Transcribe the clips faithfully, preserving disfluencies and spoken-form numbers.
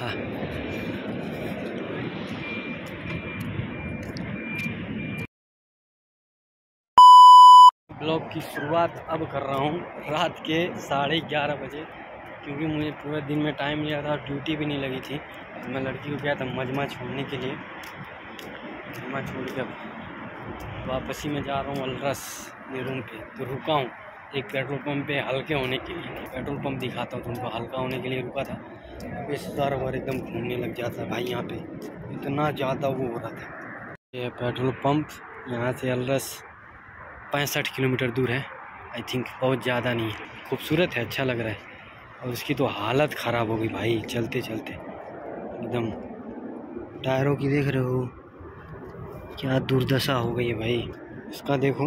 हाँ ब्लॉग की शुरुआत अब कर रहा हूँ रात के साढ़े ग्यारह बजे, क्योंकि मुझे पूरे दिन में टाइम नहीं लगा था, ड्यूटी भी नहीं लगी थी। मैं लड़की को गया था मजमा छोड़ने के लिए, मजमा छोड़ के वापसी में जा रहा हूँ अलरस रूम पे। तो रुका हूँ एक पेट्रोल पंप पे हल्के होने के लिए। पेट्रोल पंप दिखाता हूँ तुमको, हल्का होने के लिए रुका था। इस बार बार एकदम घूमने लग जाता भाई, यहाँ पे इतना ज़्यादा वो हो रहा था। ये पेट्रोल पंप यहाँ से अलरस पैंसठ किलोमीटर दूर है आई थिंक, बहुत ज़्यादा नहीं है। खूबसूरत है, अच्छा लग रहा है। और उसकी तो हालत ख़राब हो गई भाई, चलते चलते एकदम। टायरों की देख रहे हो क्या दुर्दशा हो गई है भाई। इसका देखो,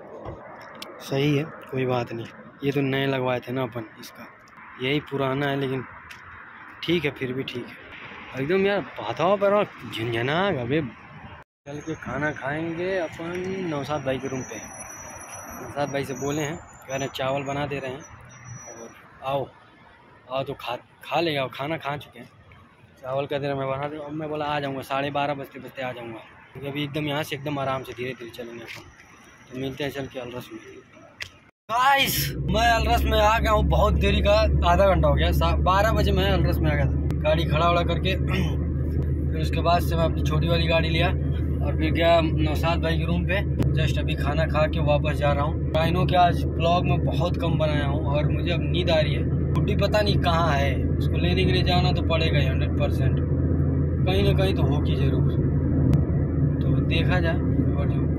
सही है कोई बात नहीं, ये तो नए लगवाए थे ना अपन, इसका यही पुराना है लेकिन ठीक है, फिर भी ठीक है एकदम। यार हाथों पर झंझना अबे। चल के खाना खाएंगे अपन नौशाद भाई के रूम पे। नौशाद भाई से बोले हैं, कह रहे चावल बना दे रहे हैं और आओ आओ तो खा खा लेगा। और खाना खा चुके हैं, चावल का दे रहे मैं बना दूँ। अब मैं बोला आ जाऊँगा, साढ़े बारह बजते बजते आ जाऊँगा, क्योंकि अभी एकदम यहाँ से एकदम आराम से धीरे धीरे चलेंगे अपन। तो मिलते हैं चल के अलरस में। गाइस मैं अलरस में आ गया हूँ, बहुत देरी का, आधा घंटा हो गया। बारह बजे मैं अलरस में आ गया था, गाड़ी खड़ा वड़ा करके। फिर उसके बाद से मैं अपनी छोटी वाली गाड़ी लिया और फिर गया नौशाद भाई के रूम पे। जस्ट अभी खाना खा के वापस जा रहा हूँ। राइनो के आज ब्लॉग में बहुत कम बनाया हूँ और मुझे अब नींद आ रही है। गुड्डी पता नहीं कहाँ है, उसको लेने के लिए जाना तो पड़ेगा ही हंड्रेड परसेंट, कहीं ना कहीं तो होगी जरूर। तो देखा जाए, और जो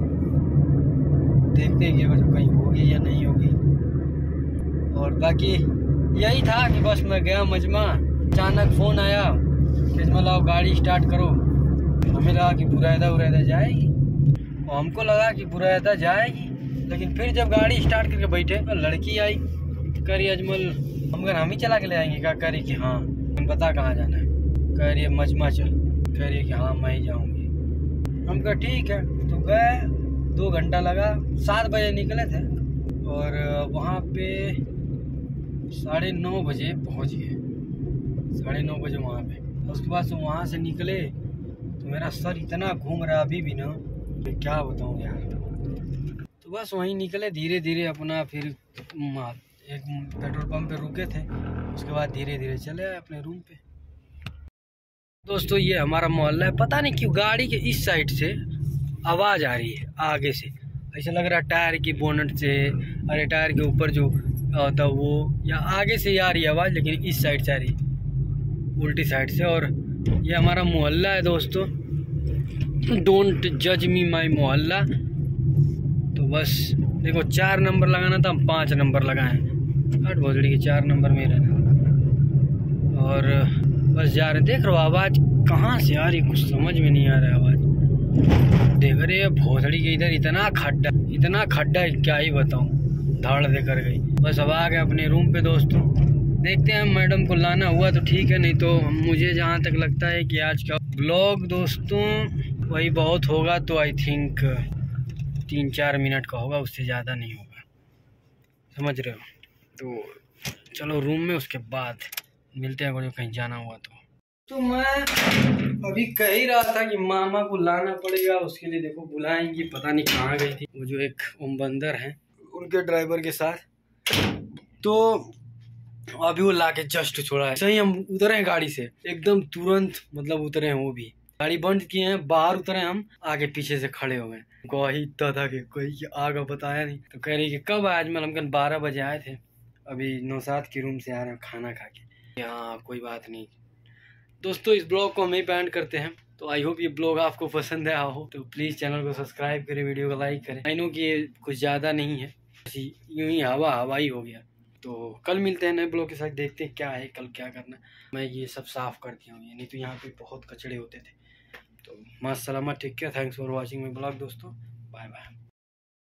देखते हैं कि वजह कहीं होगी या नहीं होगी। और बाकी यही था कि बस मैं गया मजमा, अचानक फ़ोन आया कि लाओ गाड़ी स्टार्ट करो। हमें लगा कि बुरादा उरादा जाएगी, और हमको लगा कि बुरादा जाएगी, लेकिन फिर जब गाड़ी स्टार्ट करके बैठे तो लड़की आई, करी अजमल हम घर हम ही चला के ले आएंगे। क्या करी कि हाँ हम बता कहाँ जाना है, कह रही है मजमा चल, कह रही है कि हाँ मैं ही जाऊँगी। हम कहा ठीक है। तो गए, दो घंटा लगा, सात बजे निकले थे और वहाँ पे साढ़े नौ बजे पहुँच गए। साढ़े नौ बजे वहाँ पे, उसके बाद से वहाँ से निकले तो मेरा सर इतना घूम रहा अभी भी ना, क्या बताऊँ यार। तो बस वहीं निकले धीरे धीरे अपना, फिर एक पेट्रोल पंप पे रुके थे, उसके बाद धीरे धीरे चले आए अपने रूम पे। दोस्तों ये हमारा मोहल्ला है, पता नहीं क्यों गाड़ी के इस साइड से आवाज़ आ रही है आगे से, ऐसा लग रहा है टायर की बोनट से, अरे टायर के ऊपर जो होता वो, या आगे से आ रही है आवाज़, लेकिन इस साइड से आ रही, उल्टी साइड से। और ये हमारा मोहल्ला है दोस्तों, डोंट जज मी माई मोहल्ला। तो बस देखो, चार नंबर लगाना था, हम पाँच नंबर लगाए, हट भोजड़ी के चार नंबर में रहना। और बस जा रहे, देख रहे हो आवाज़ कहाँ से आ रही, कुछ समझ में नहीं आ रहा है आवाज़। देख रहे हैं भोसड़ी के इधर इतना खड्डा, इतना खड्डा क्या ही बताऊं, धाड़ दे कर गई। बस अब आ गए अपने रूम पे दोस्तों। देखते हैं मैडम को लाना हुआ तो ठीक है, नहीं तो मुझे जहाँ तक लगता है कि आज का ब्लॉग दोस्तों वही बहुत होगा, तो आई थिंक तीन चार मिनट का होगा, उससे ज़्यादा नहीं होगा, समझ रहे हो। तो चलो रूम में, उसके बाद मिलते हैं अगर कहीं जाना हुआ तो। तो मैं अभी कह ही रहा था कि मामा को लाना पड़ेगा, उसके लिए देखो बुलाएंगी, पता नहीं कहाँ गई थी वो जो एक ओम बंदर हैं उनके ड्राइवर के साथ। तो अभी वो लाके जस्ट छोड़ा है, सही हम उतरे हैं गाड़ी से एकदम तुरंत, मतलब उतरे हैं, वो भी गाड़ी बंद किए हैं, बाहर उतरे हम, आगे पीछे से खड़े हो गए। कोई था कि कोई आगे बताया नहीं, तो कह रही कि कब आए आज, मतलब बारह बजे आए थे, अभी नौशाद के रूम से आ रहे हैं खाना खा के। हाँ कोई बात नहीं दोस्तों, इस ब्लॉग को हम ही बैंड करते हैं। तो आई होप ये ब्लॉग आपको पसंद आया हो, तो प्लीज़ चैनल को सब्सक्राइब करें, वीडियो को लाइक करें। आई नो कि ये कुछ ज़्यादा नहीं है, यूं ही हवा हवा ही हो गया। तो कल मिलते हैं नए ब्लॉग के साथ, देखते हैं क्या है कल क्या करना। मैं ये सब साफ़ कर दिया हूँ, नहीं तो यहाँ पे बहुत कचड़े होते थे। तो मां सलामत, ठीक है, thanks for watching my blog दोस्तों, बाय बाय।